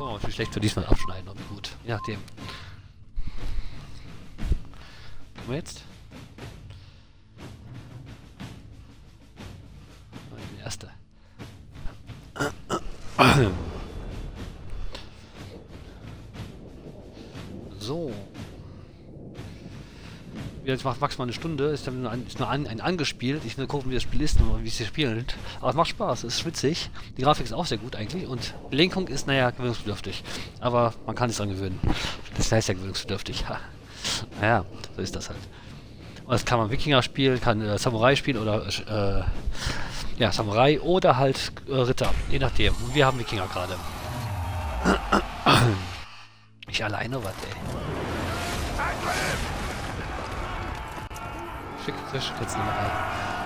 Oh, wie schlecht für diesmal abschneiden, aber gut. Je nachdem. Kommen wir jetzt? Die erste. So. Jetzt macht maximal eine Stunde, ist dann nur ein angespielt. Ich will gucken, wie das Spiel ist und wie es sich spielt. Aber es macht Spaß, es ist schwitzig. Die Grafik ist auch sehr gut eigentlich und die Lenkung ist, naja, gewöhnungsbedürftig. Aber man kann sich dran gewöhnen. Das heißt ja gewöhnungsbedürftig. Naja, so ist das halt. Und das kann man Wikinger spielen, kann Samurai spielen oder ja, Samurai oder halt Ritter, je nachdem. Und wir haben Wikinger gerade. Ich alleine, was, ey. Schick jetzt nochmal ein.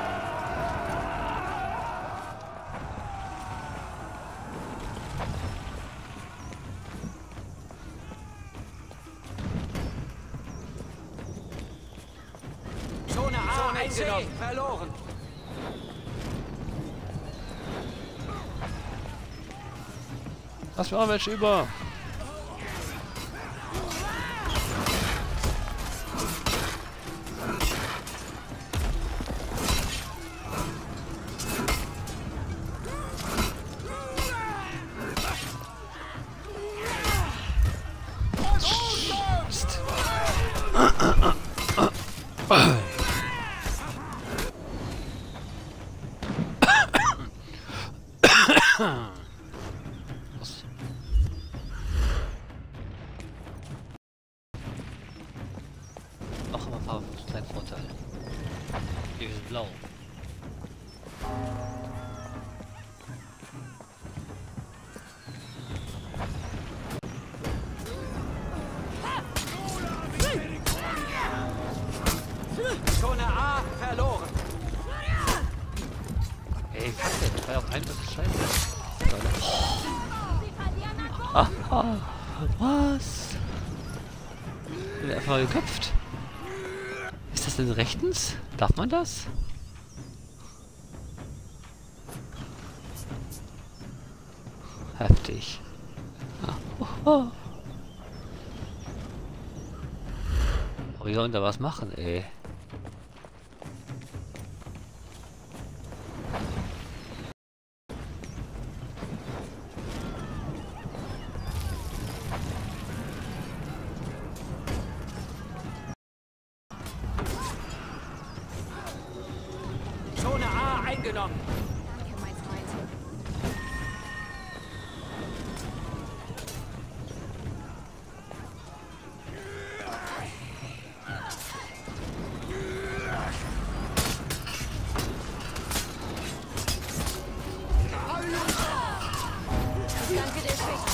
Zone A eingenommen. Verloren. Lass mir auch welche über. Was? Auch immer ein kleinen Vorteil. Hier ist blau. Zone A verloren. Ey, Kacke, 3 auf 1, das ist scheiße. Aha, was? Wird einfach mal geköpft. Ist das denn rechtens? Darf man das? Heftig. Aber wie sollen da was machen, ey? Zone A eingenommen. Danke, mein Freund. Danke dir, Schicht.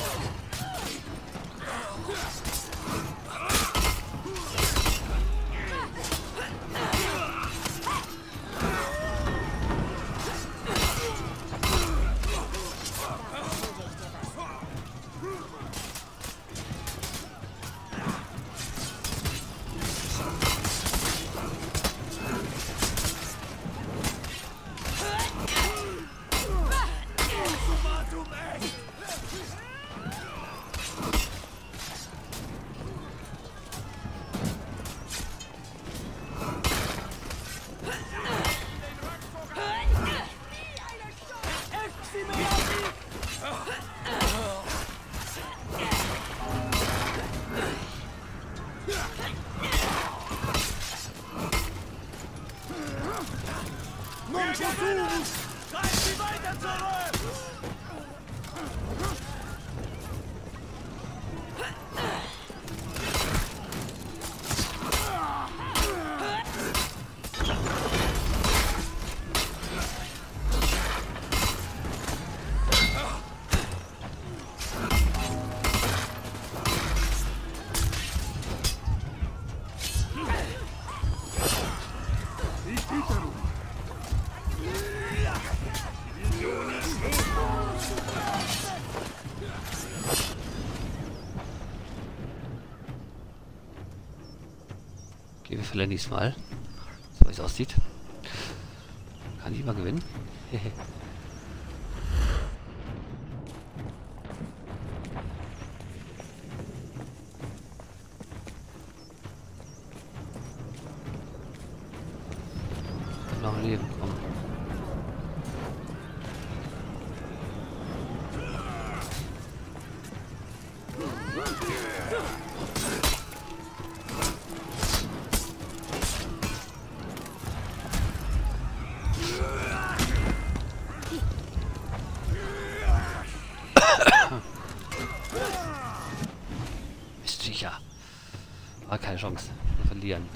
Treibt sie weiter zurück! Okay, wir verlieren diesmal. So wie es aussieht. Kann ich mal gewinnen? War keine Chance. Wir verlieren.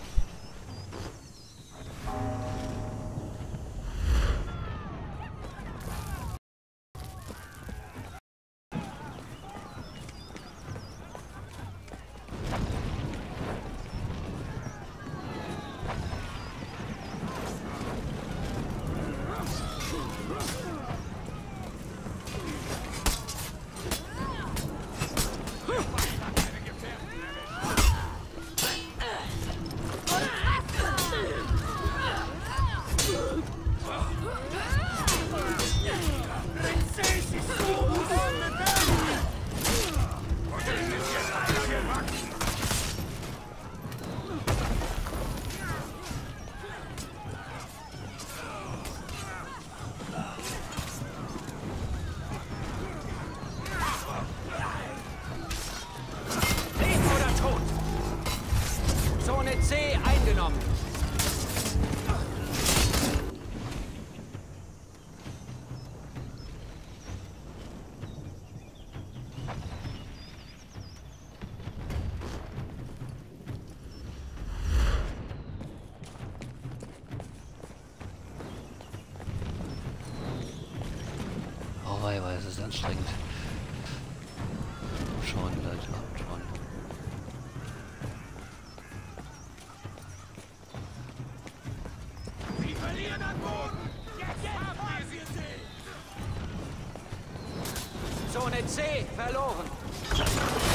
Leben oder Tod! Zone C eingenommen. Oh wei, es ist anstrengend. Schon, Leute, schon. Sie verlieren an Boden! Jetzt haben wir sie! Zone C verloren.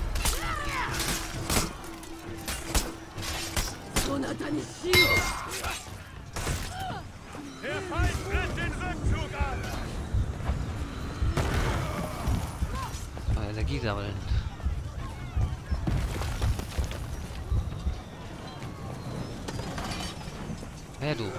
Der Feind brennt den Rückzug an! Energie sammeln. Wer du?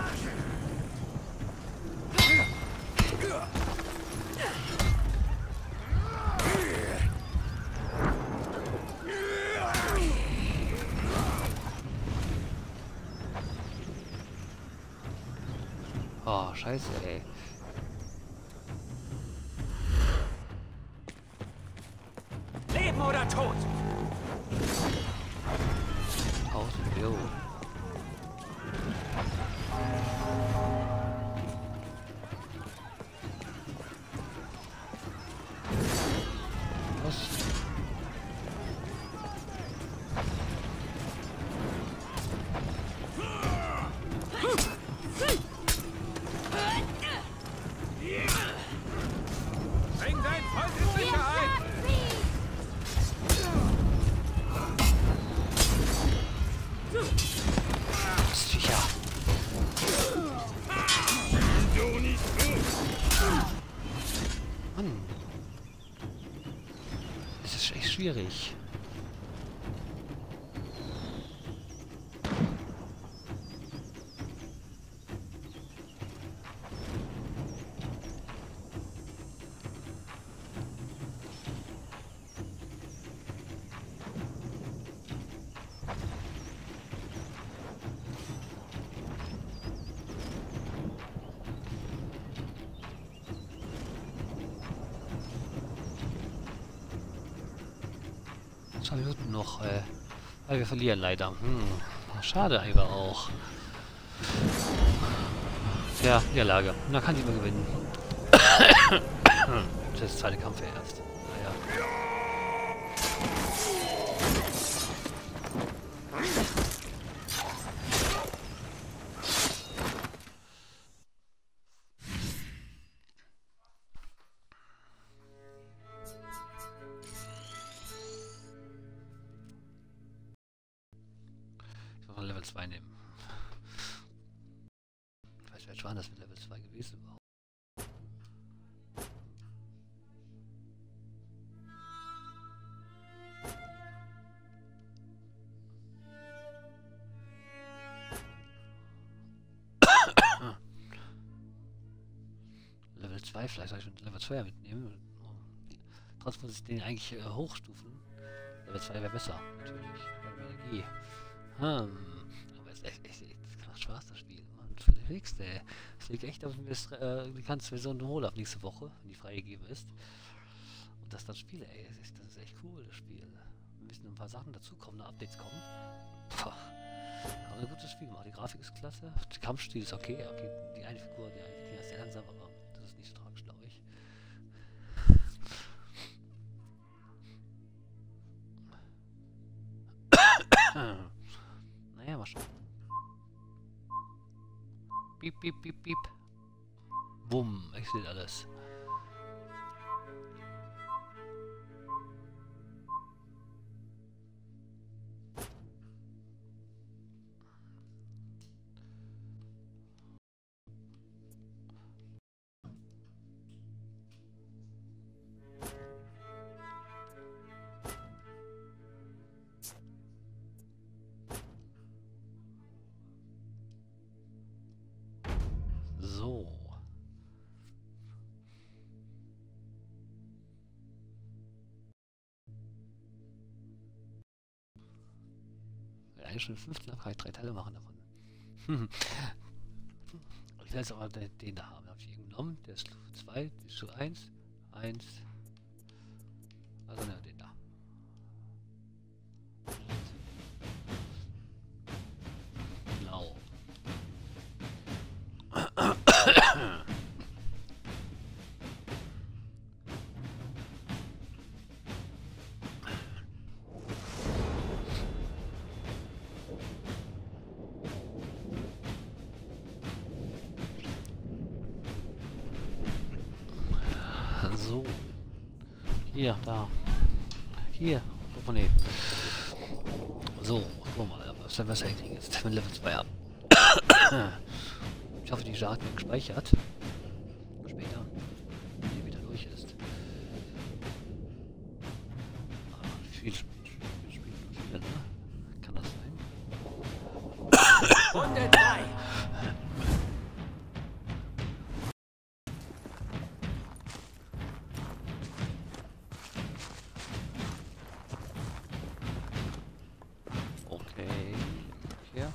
Oh, scheiße, ey. Leben oder Tod! Außen, jo. Was? Bring dein Volk in Sicherheit! Sicher. Mann. Das ist echt schwierig. Zwei Minuten noch, weil wir verlieren leider. Schade aber auch. Ja, Niederlage. Da kann ich immer gewinnen. Das ist der zweite Kampf erst. Naja. Ich muss mal Level 2 nehmen. Ich weiß, wer war das mit Level 2 gewesen überhaupt? Level 2, vielleicht soll ich mit Level 2 mitnehmen. Trotzdem muss ich den eigentlich hochstufen. Level 2 wäre besser, natürlich. Energie. Aber es ist echt das macht Spaß, das Spiel. Man verlegst, ey. Es liegt echt auf die ganze Version holen ab nächste Woche, wenn die freigegeben ist. Und das dann spiele, ey. Das ist echt cool, das Spiel. müssen ein paar Sachen dazukommen, Updates kommen. Puh. Aber ein gutes Spiel gemacht. Die Grafik ist klasse, der Kampfstil ist okay. Okay, die eine Figur, die ist sehr langsam, aber das ist nicht so tragisch, glaube ich. Naja, mal schauen. Piep, piep, piep, piep. Bumm, explodiert alles. So. Eigentlich schon 15, kann ich 3 Teile machen davon. Ich will jetzt aber den da haben. Habe ich ihn genommen. Der ist Stufe 2, die ist Stufe 1. 1. Also ne, den da. Genau. So. Hier, da. Hier. Oh, nee. So, guck mal, was wir besser hinkriegen. Jetzt ist Level 2 ab. Ich hoffe, die Daten werden gespeichert. Später, wenn die wieder durch ist. Aber viel Spiele, ne? Kann das sein? Runde 3. Okay. Hier.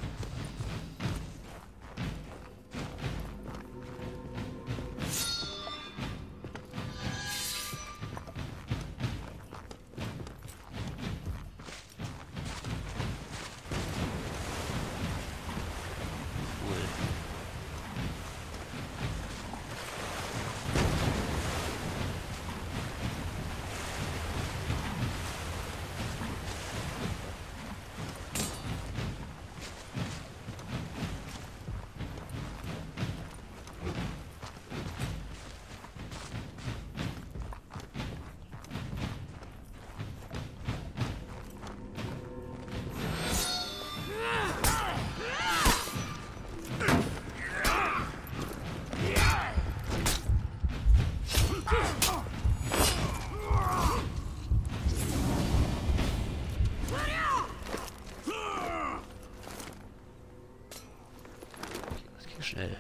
Schnell.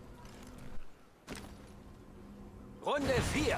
Runde 4.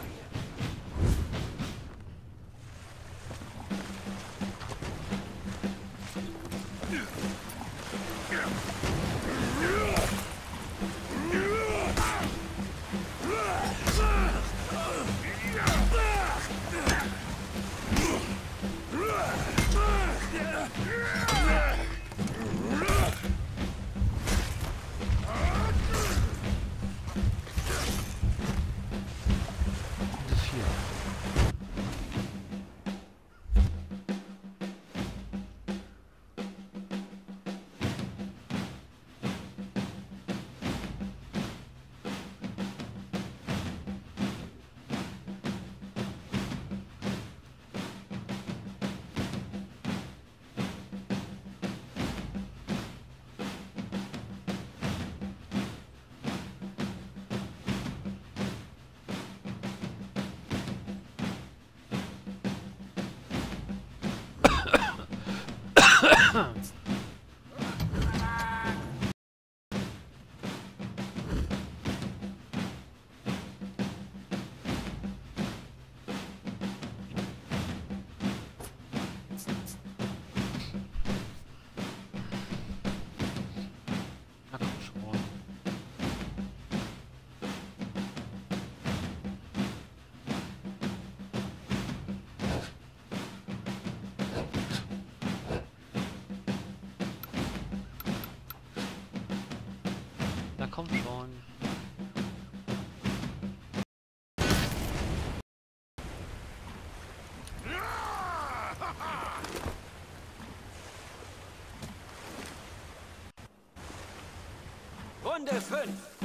Na komm schon. komm schon. Runde 5.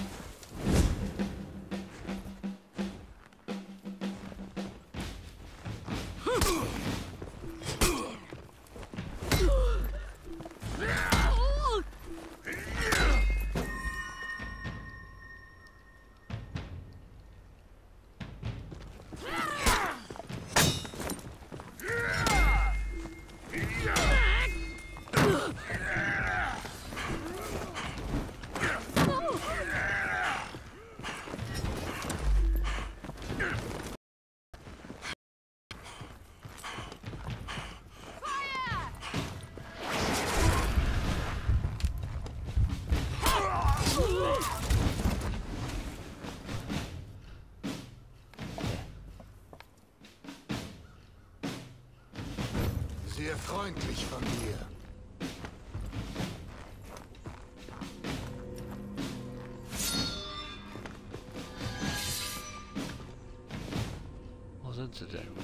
Sehr freundlich von dir. Wo sind sie denn?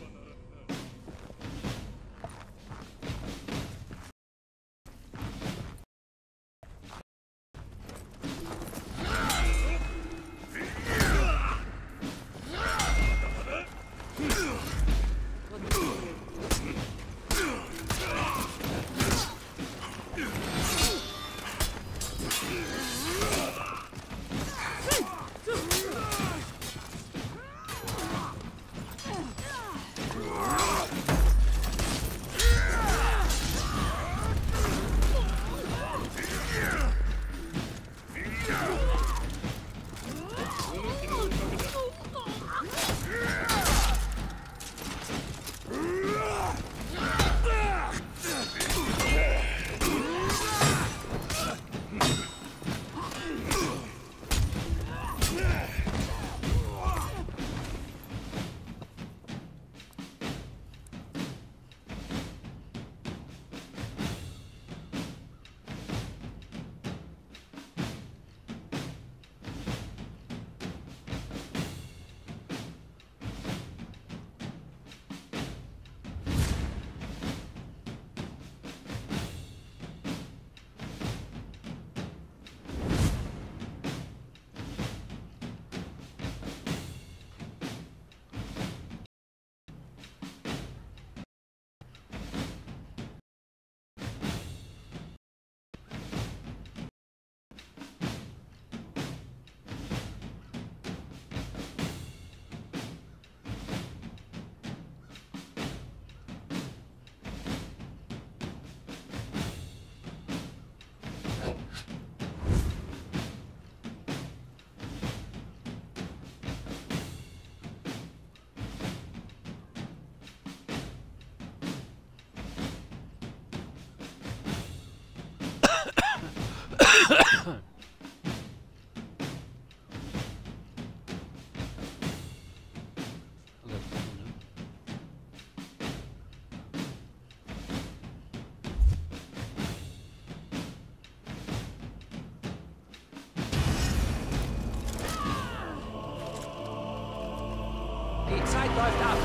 Die Zeit läuft ab.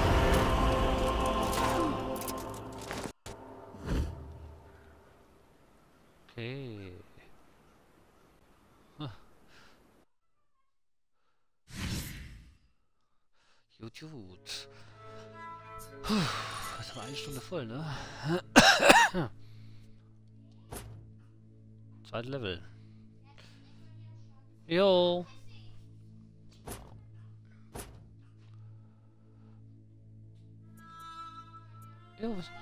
Okay. Gut. Puh, das haben wir eine Stunde voll, ne? Zweites Level. Jo. Jo, was?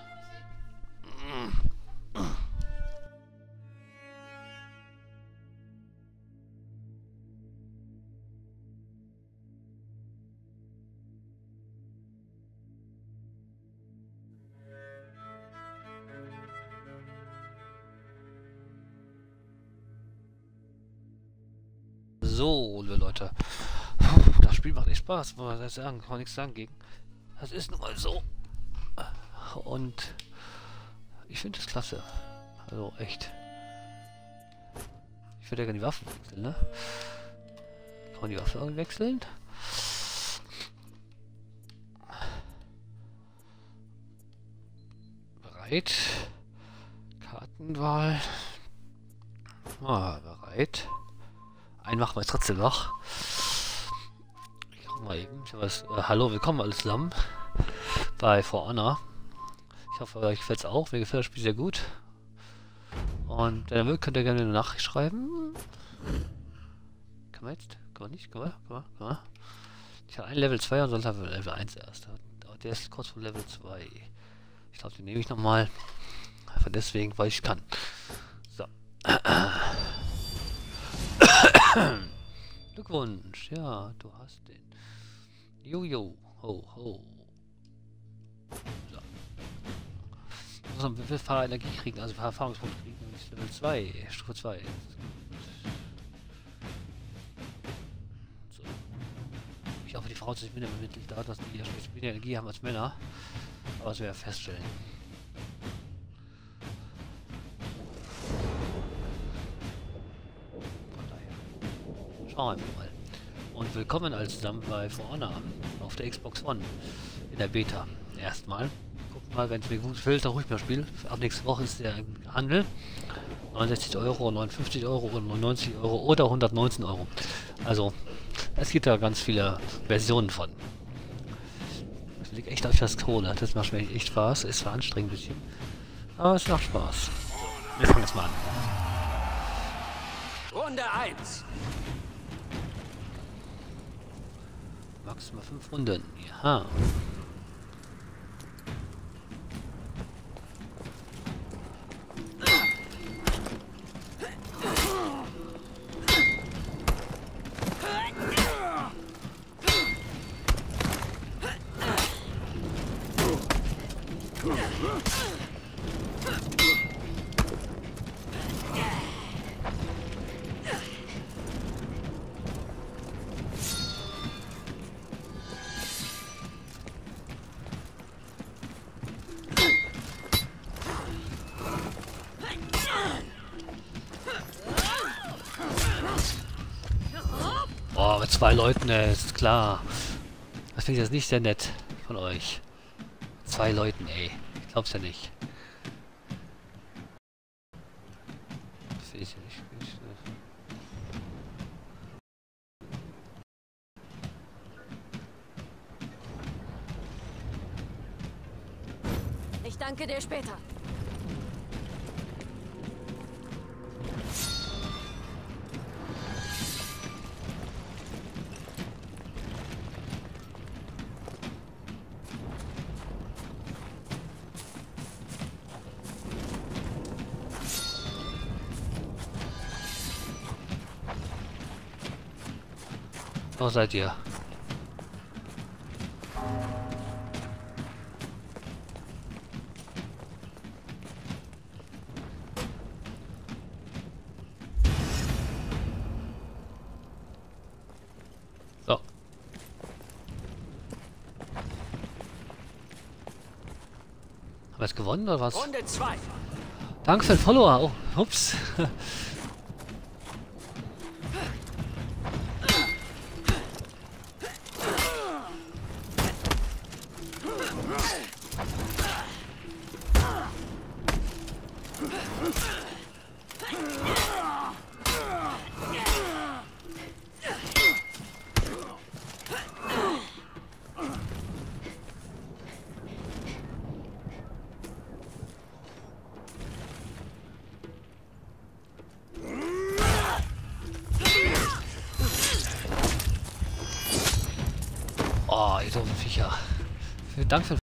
So, liebe Leute. Das Spiel macht echt Spaß, muss man das sagen. Kann man nichts sagen gegen. Das ist nun mal so. Und ich finde es klasse. Also echt. Ich würde ja gerne die Waffen wechseln, ne? Kann man die Waffe irgendwie wechseln? Bereit. Kartenwahl. Ah, bereit. Einen machen wir jetzt trotzdem noch. Ich guck mal eben. Ich hab was, hallo, willkommen alle zusammen bei For Honor. Ich hoffe, euch gefällt es auch. Mir gefällt das Spiel sehr gut. Und wenn ihr wollt, könnt ihr gerne eine Nachricht schreiben. Kann man jetzt? Kann man nicht? Kann man? Ich habe ein Level 2 und sonst haben wir Level 1 erst. Aber der ist kurz vor Level 2. Ich glaube, den nehme ich nochmal. Einfach deswegen, weil ich kann. So. Glückwunsch. Ja, du hast den. Jojo. Ho, ho. So. Ich muss noch ein bisschen Fahrenergie kriegen, also Erfahrungspunkte kriegen. Nämlich Level 2. Stufe 2. So. Ich hoffe, die Frauen sind minder bemittelt, da dass die weniger Energie haben als Männer. Aber das werden wir feststellen. Von daher. Schauen wir mal. Und willkommen alle zusammen bei For Honor auf der Xbox One. In der Beta. Erstmal. Gucken mal, wenn es mir gut gefällt, dann ruhig mehr Spiel. Ab nächste Woche ist der Handel. 69 Euro, 59 Euro, 99 Euro oder 119 Euro. Also, es gibt da ganz viele Versionen von. Ich liege echt auf das Kohle. Das macht mir echt Spaß. Ist zwar anstrengend ein bisschen. Aber es macht Spaß. Wir fangen jetzt mal an. Runde 1. Maximal 5 Runden. Ja. Oh, mit 2 Leuten, ist klar. Das finde ich jetzt nicht sehr nett von euch. 2 Leuten, ey. Ich glaub's ja nicht. Das finde ich ja nicht. Ich danke dir später. Wo seid ihr? So. Haben wir jetzt gewonnen oder was? Runde 2. Danke für den Follower. Oh, ups. Oh, ihr doofen Viecher. Vielen Dank für